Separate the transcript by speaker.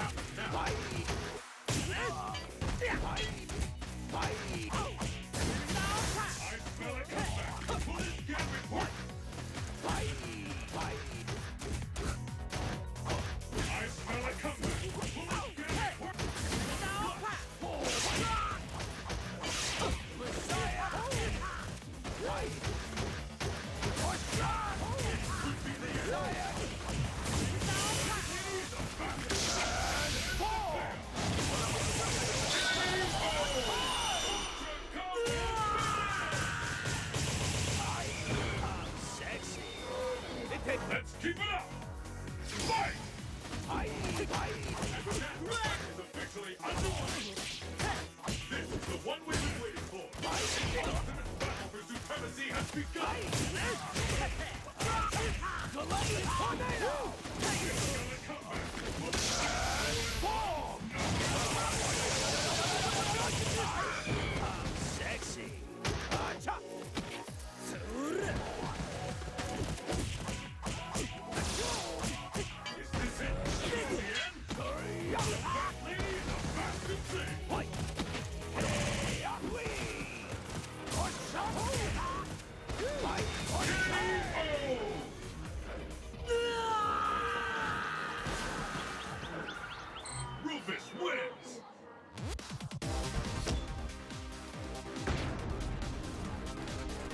Speaker 1: Let's keep it up! Fight! Is officially underway! This is the one we've been waiting for! The ultimate battle for supremacy has begun!
Speaker 2: The lovely tornado! Sexy!
Speaker 1: Is this it? The end? Exactly the bastard thing!
Speaker 2: Hey,